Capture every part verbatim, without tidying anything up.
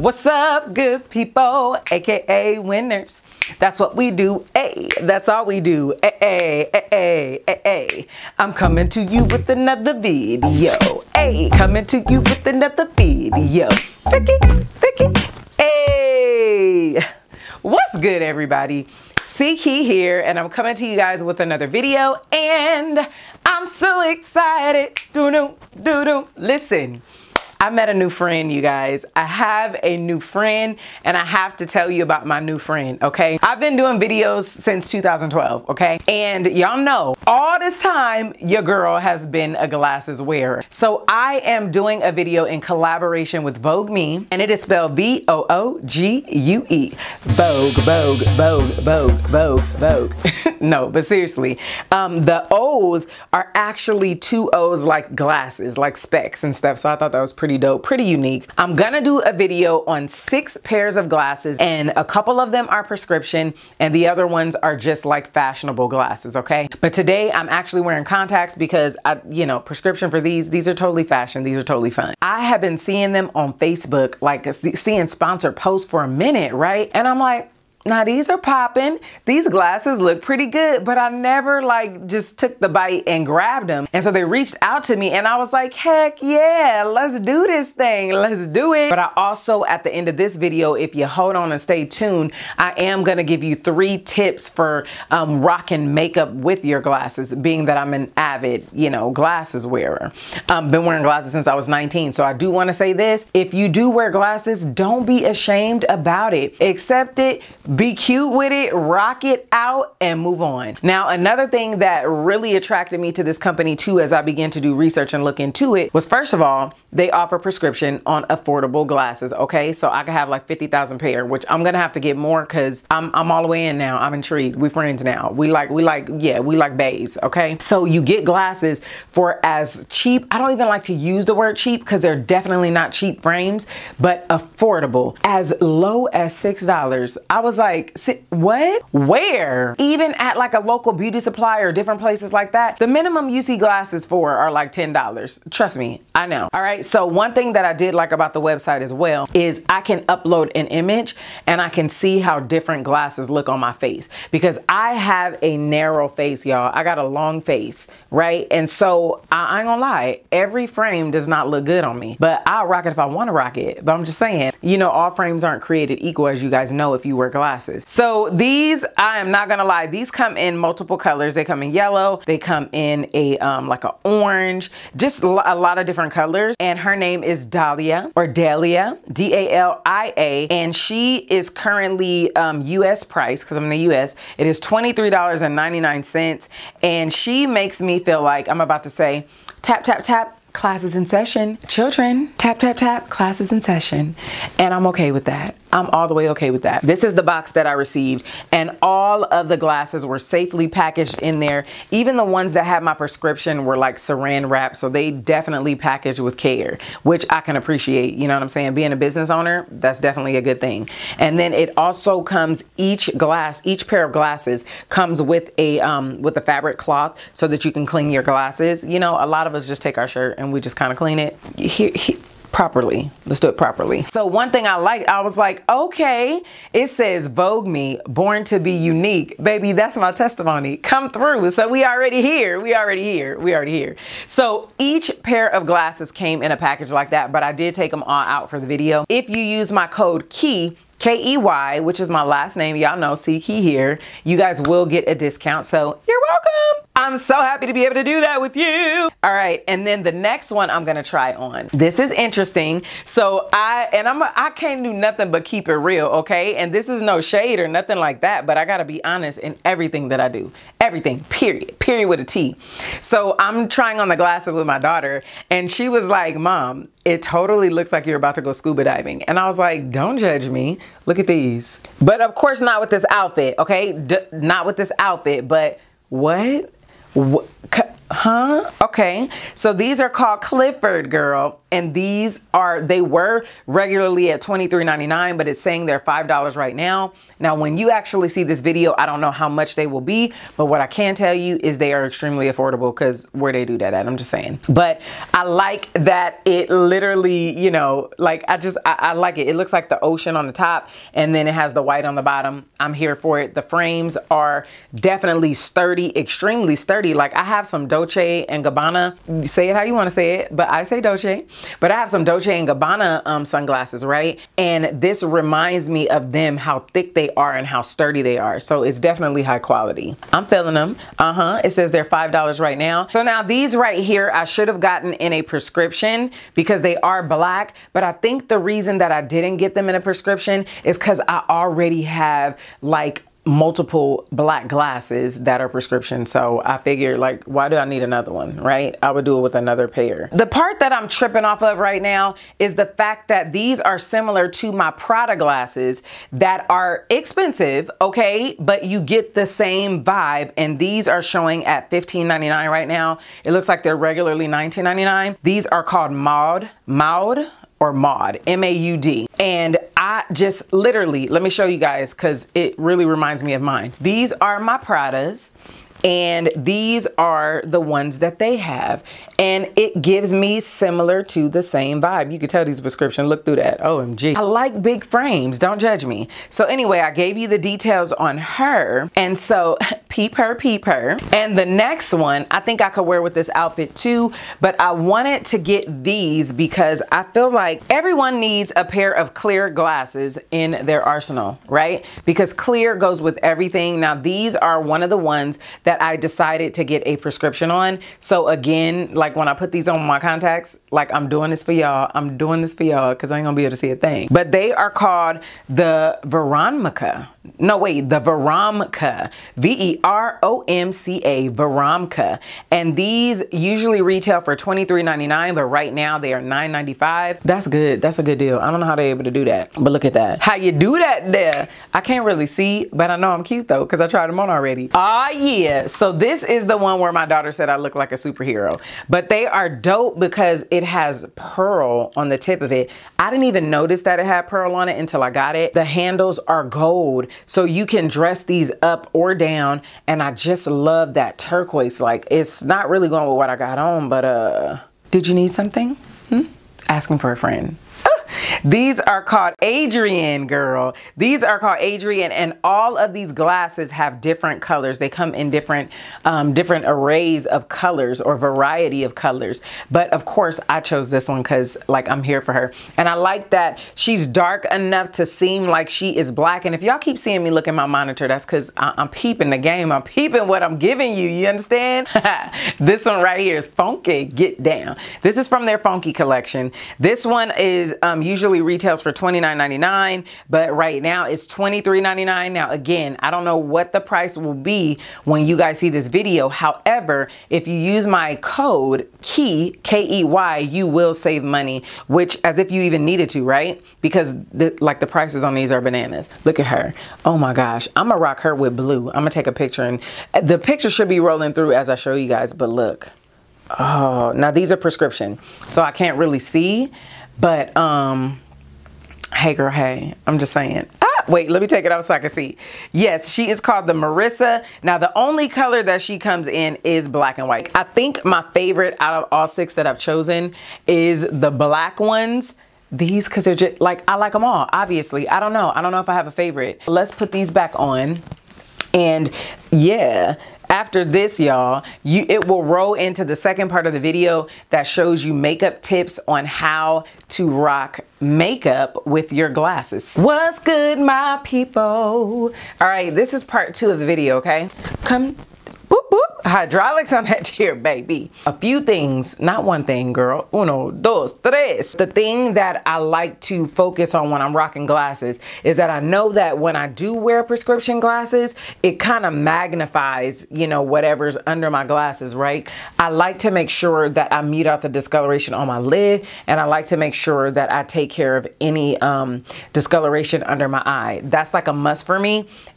What's up, good people, aka winners? That's what we do. Hey, that's all we do. Hey, hey, hey, hey, hey. I'm coming to you with another video. Hey, coming to you with another video. Vicky, Vicky, hey. What's good, everybody? C-Key here, and I'm coming to you guys with another video, and I'm so excited. Doo-doo, doo-doo. Listen. I met a new friend, you guys. I have a new friend, and I have to tell you about my new friend, okay? I've been doing videos since two thousand twelve, okay? And y'all know, all this time, your girl has been a glasses wearer. So I am doing a video in collaboration with Vogue Me, and it is spelled V O O G U E. Vogue, Vogue, Vogue, Vogue, Vogue, Vogue. No, but seriously, um, the O's are actually two O's like glasses, like specs and stuff. So I thought that was pretty dope, pretty unique. I'm gonna do a video on six pairs of glasses, and a couple of them are prescription and the other ones are just like fashionable glasses, okay? But today I'm actually wearing contacts because I, you know, prescription for these, these are totally fashion, these are totally fun. I have been seeing them on Facebook, like seeing sponsored posts for a minute, right? And I'm like, now these are popping. These glasses look pretty good, but I never like just took the bite and grabbed them. And so they reached out to me and I was like, heck yeah, let's do this thing. Let's do it. But I also, at the end of this video, if you hold on and stay tuned, I am gonna give you three tips for um, rocking makeup with your glasses, being that I'm an avid, you know, glasses wearer. Um, been wearing glasses since I was nineteen. So I do wanna say this, if you do wear glasses, don't be ashamed about it. Accept it. Be cute with it, rock it out, and move on. Now, another thing that really attracted me to this company too, as I began to do research and look into it, was first of all, they offer prescription on affordable glasses, okay? So I could have like fifty thousand pair, which I'm gonna have to get more because I'm, I'm all the way in now. I'm intrigued. We friends now. We like, we like, yeah, we like babes, okay? So you get glasses for as cheap, I don't even like to use the word cheap because they're definitely not cheap frames, but affordable, as low as six dollars. I was like, what? Where? Even at like a local beauty supply or different places like that, the minimum you see glasses for are like ten dollars. Trust me, I know. All right, so one thing that I did like about the website as well is I can upload an image and I can see how different glasses look on my face, because I have a narrow face, y'all. I got a long face, right? And so I, I ain't gonna lie, every frame does not look good on me, but I'll rock it if I wanna rock it. But I'm just saying, you know, all frames aren't created equal, as you guys know if you wear glasses. So these, I am not gonna lie, these come in multiple colors. They come in yellow, they come in a um, like an orange, just a lot of different colors. And her name is Dahlia, or Dalia, D A L I A, and she is currently um, U S price, because I'm in the U S, it is twenty-three ninety-nine, and she makes me feel like I'm about to say, tap, tap, tap, classes in session. Children, tap, tap, tap, classes in session. And I'm okay with that. I'm all the way okay with that. This is the box that I received, and all of the glasses were safely packaged in there. Even the ones that had my prescription were like saran wrap, so they definitely packaged with care, which I can appreciate. You know what I'm saying? Being a business owner, that's definitely a good thing. And then it also comes, each glass, each pair of glasses comes with a um, with a fabric cloth so that you can clean your glasses. You know, a lot of us just take our shirt and we just kind of clean it. Here, here. Properly. Let's do it properly. So one thing I liked, I was like, okay, it says Vogue Me, born to be unique. Baby, that's my testimony. Come through. So we already here. We already here. We already here. So each pair of glasses came in a package like that, but I did take them all out for the video. If you use my code KEY, K E Y, which is my last name, y'all know, C-Key here, you guys will get a discount, so you're welcome. I'm so happy to be able to do that with you. All right, and then the next one I'm gonna try on. This is interesting. So I, and I'm, a, I can't do nothing but keep it real, okay? And this is no shade or nothing like that, but I gotta be honest in everything that I do. Everything, period, period with a T. So I'm trying on the glasses with my daughter, and she was like, Mom, it totally looks like you're about to go scuba diving. And I was like, don't judge me. Look at these. But of course not with this outfit, okay? D not with this outfit, but what? What? Huh? Okay. So these are called Clifford, girl. And these are, they were regularly at twenty-three ninety-nine, but it's saying they're five dollars right now. Now, when you actually see this video, I don't know how much they will be, but what I can tell you is they are extremely affordable, because where they do that at, I'm just saying. But I like that it literally, you know, like I just, I, I like it. It looks like the ocean on the top, and then it has the white on the bottom. I'm here for it. The frames are definitely sturdy, extremely sturdy. Like I have some Dolce and Gabbana, say it how you want to say it, but I say Dolce. But I have some Dolce and Gabbana um, sunglasses, right? And this reminds me of them, how thick they are and how sturdy they are. So it's definitely high quality. I'm feeling them. Uh-huh. It says they're five dollars right now. So now these right here, I should have gotten in a prescription because they are black. But I think the reason that I didn't get them in a prescription is because I already have like multiple black glasses that are prescription. So I figured, like, why do I need another one, right? I would do it with another pair. The part that I'm tripping off of right now is the fact that these are similar to my Prada glasses that are expensive, okay? But you get the same vibe, and these are showing at fifteen ninety-nine right now. It looks like they're regularly nineteen ninety-nine. These are called Maud, Maud, or Maud, M A U D. And I just literally, let me show you guys, because it really reminds me of mine. These are my Pradas, and these are the ones that they have. And it gives me similar to the same vibe. You can tell these prescription, look through that, O M G. I like big frames, don't judge me. So anyway, I gave you the details on her. And so peep her, peep her. And the next one, I think I could wear with this outfit too, but I wanted to get these because I feel like everyone needs a pair of clear glasses in their arsenal, right? Because clear goes with everything. Now these are one of the ones that I decided to get a prescription on. So again, like when I put these on my contacts, like I'm doing this for y'all. I'm doing this for y'all because I ain't gonna be able to see a thing. But they are called the Veromica. No, wait, the Veromca. V E R O M C A, Veromca. And these usually retail for twenty-three ninety-nine, but right now they are nine ninety-five. That's good. That's a good deal. I don't know how they're able to do that, but look at that. How you do that there? I can't really see, but I know I'm cute though because I tried them on already. Ah, yeah. So this is the one where my daughter said I look like a superhero. But they are dope because it has pearl on the tip of it. I didn't even notice that it had pearl on it until I got it. The handles are gold, so you can dress these up or down. And I just love that turquoise. Like, it's not really going with what I got on, but uh, did you need something? Hmm? Asking for a friend. These are called Adrian, girl. These are called Adrian, and all of these glasses have different colors. They come in different um, different arrays of colors or variety of colors. But of course, I chose this one because, like, I'm here for her. And I like that she's dark enough to seem like she is black. And if y'all keep seeing me look at my monitor, that's because I'm peeping the game. I'm peeping what I'm giving you. You understand? This one right here is Funky. Get down. This is from their Funky collection. This one is um, usually retails for twenty-nine ninety-nine, but right now it's twenty-three ninety-nine. Now again, I don't know what the price will be when you guys see this video. However, if you use my code KEY, K E Y, you will save money, which as if you even needed to, right? Because the, like the prices on these are bananas. Look at her. Oh my gosh. I'm gonna rock her with blue. I'm gonna take a picture, and the picture should be rolling through as I show you guys, but look. Oh, now these are prescription, so I can't really see. But, um, hey girl, hey, I'm just saying. Ah, wait, let me take it out so I can see. Yes, she is called the Marissa. Now, the only color that she comes in is black and white. I think my favorite out of all six that I've chosen is the black ones. These, because they're just, like, I like them all, obviously. I don't know. I don't know if I have a favorite. Let's put these back on. And, yeah. After this, y'all, you it will roll into the second part of the video that shows you makeup tips on how to rock makeup with your glasses. What's good, my people? All right, this is part two of the video, okay? Come. Boop, boop. Hydraulics on that chair, baby. A few things, not one thing, girl. Uno, dos, tres. The thing that I like to focus on when I'm rocking glasses is that I know that when I do wear prescription glasses, it kind of magnifies, you know, whatever's under my glasses, right? I like to make sure that I mute out the discoloration on my lid, and I like to make sure that I take care of any um, discoloration under my eye. That's like a must for me.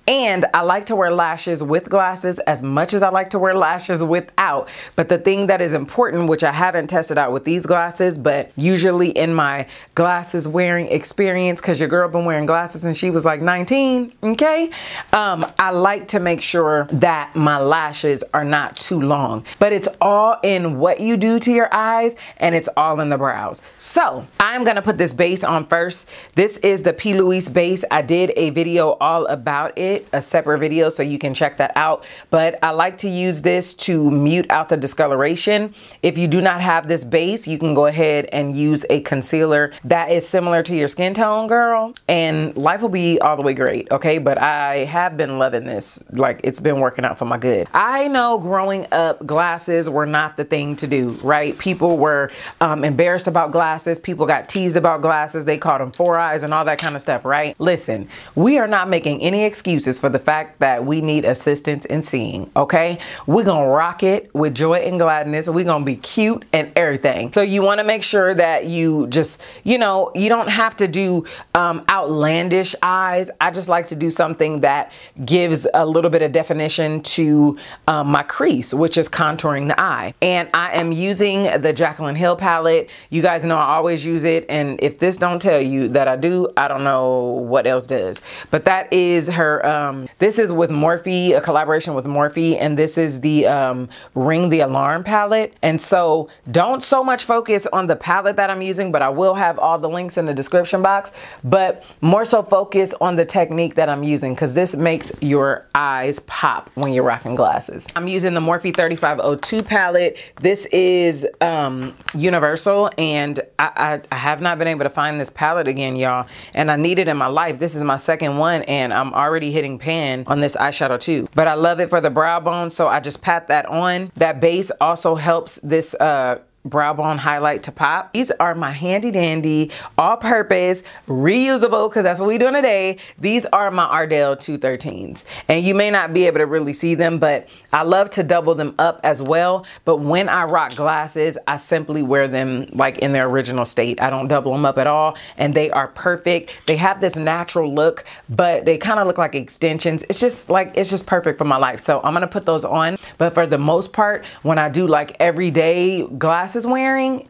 And I like to wear lashes with glasses as much as I like to wear lashes without. But the thing that is important, which I haven't tested out with these glasses, but usually in my glasses wearing experience, because your girl been wearing glasses since she was like nineteen, okay? Um, I like to make sure that my lashes are not too long. But it's all in what you do to your eyes, and it's all in the brows. So I'm gonna put this base on first. This is the P. Louise base. I did a video all about it. A separate video, so you can check that out. But I like to use this to mute out the discoloration. If you do not have this base, you can go ahead and use a concealer that is similar to your skin tone, girl, and life will be all the way great, okay? But I have been loving this. Like, it's been working out for my good. I know growing up, glasses were not the thing to do, right? People were um, embarrassed about glasses. People got teased about glasses. They called them four eyes and all that kind of stuff, right? Listen, we are not making any excuses for the fact that we need assistance in seeing, okay? We're gonna rock it with joy and gladness. We're gonna be cute and everything. So you wanna make sure that you just, you know, you don't have to do um, outlandish eyes. I just like to do something that gives a little bit of definition to um, my crease, which is contouring the eye. And I am using the Jaclyn Hill palette. You guys know I always use it. And if this don't tell you that I do, I don't know what else does. But that is her, Um, this is with Morphe, a collaboration with Morphe, and this is the um, Ring the Alarm palette. And so don't so much focus on the palette that I'm using, but I will have all the links in the description box, but more so focus on the technique that I'm using, because this makes your eyes pop when you're rocking glasses. I'm using the Morphe thirty-five oh two palette. This is um, universal, and I, I, I have not been able to find this palette again, y'all, and I need it in my life. This is my second one, and I'm already hitting pan on this eyeshadow too, but I love it for the brow bone, so I just pat that on. That base also helps this uh brow bone highlight to pop. These are my handy dandy, all purpose, reusable, because that's what we're doing today. These are my Ardell two thirteens. And you may not be able to really see them, but I love to double them up as well. But when I rock glasses, I simply wear them like in their original state. I don't double them up at all. And they are perfect. They have this natural look, but they kind of look like extensions. It's just like, it's just perfect for my life. So I'm gonna put those on. But for the most part, when I do like everyday glasses wearing,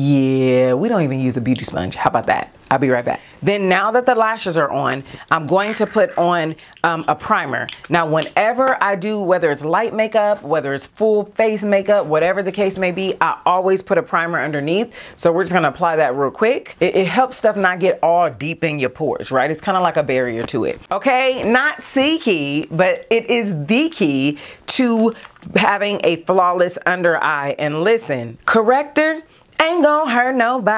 yeah, we don't even use a beauty sponge. How about that? I'll be right back. Then now that the lashes are on, I'm going to put on um, a primer. Now, whenever I do, whether it's light makeup, whether it's full face makeup, whatever the case may be, I always put a primer underneath. So we're just gonna apply that real quick. It, it helps stuff not get all deep in your pores, right? It's kind of like a barrier to it. Okay, not C key, but it is the key to having a flawless under eye. And listen, corrector ain't gonna hurt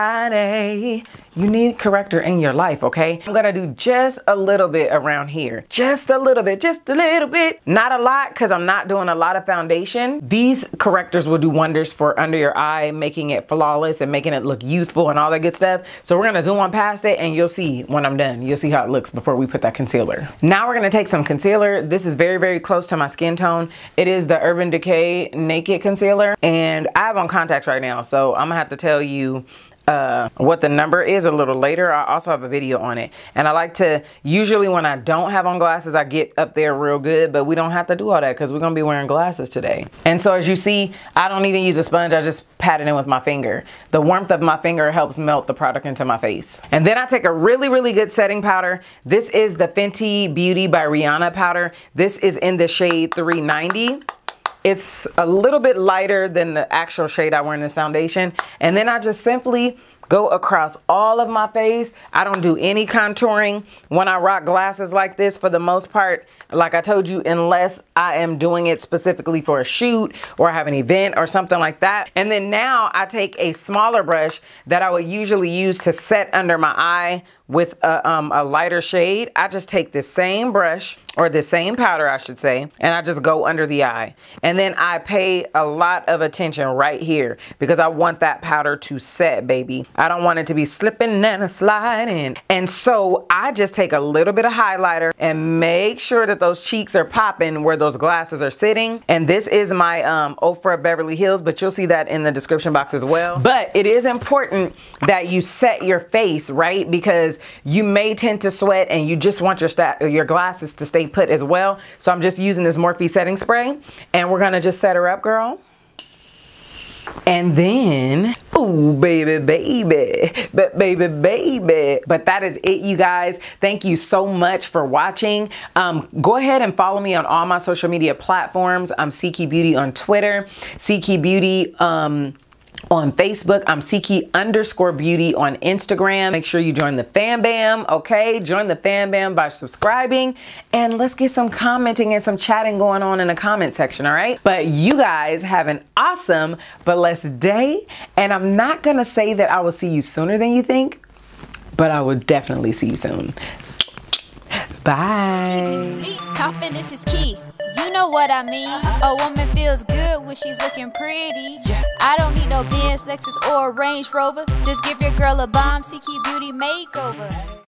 nobody. You need corrector in your life, okay? I'm gonna do just a little bit around here. Just a little bit, just a little bit. Not a lot, because I'm not doing a lot of foundation. These correctors will do wonders for under your eye, making it flawless and making it look youthful and all that good stuff. So we're gonna zoom on past it and you'll see when I'm done. You'll see how it looks before we put that concealer. Now we're gonna take some concealer. This is very, very close to my skin tone. It is the Urban Decay Naked Concealer. And I have on contacts right now, so I'm gonna have to tell you uh what the number is a little later. I also have a video on it, and I like to, usually when I don't have on glasses, I get up there real good, but we don't have to do all that because we're gonna be wearing glasses today. And so as you see, I don't even use a sponge. I just pat it in with my finger. The warmth of my finger helps melt the product into my face. And then I take a really, really good setting powder. This is the Fenty Beauty by Rihanna powder. This is in the shade three ninety. It's a little bit lighter than the actual shade I wear in this foundation. And then I just simply go across all of my face. I don't do any contouring when I rock glasses like this for the most part. Like I told you, unless I am doing it specifically for a shoot or I have an event or something like that. And then now I take a smaller brush that I would usually use to set under my eye with a, um, a lighter shade. I just take this same brush, or the same powder I should say, and I just go under the eye. And then I pay a lot of attention right here because I want that powder to set, baby. I don't want it to be slipping and a sliding. And so I just take a little bit of highlighter and make sure that those cheeks are popping where those glasses are sitting. And this is my um, Ofra Beverly Hills, but you'll see that in the description box as well. But it is important that you set your face, right? Because you may tend to sweat and you just want your, sta your glasses to stay stay put as well. So I'm just using this Morphe setting spray, and we're gonna just set her up, girl. And then, ooh, baby, baby, but baby, baby. But that is it, you guys. Thank you so much for watching. Um, go ahead and follow me on all my social media platforms. I'm Seeky Beauty on Twitter, Seeky Beauty um, on Facebook. I'm Seeky underscore beauty on Instagram. Make sure you join the Fam Bam, okay? Join the Fam Bam by subscribing, and let's get some commenting and some chatting going on in the comment section, all right? But you guys have an awesome, blessed day, and I'm not gonna say that I will see you sooner than you think, but I will definitely see you soon. Bye. Confidence is key. You know what I mean. A woman feels good when she's looking pretty. I don't need no Benz, Lexus, or a Range Rover. Just give your girl a bomb, Seeky Beauty makeover.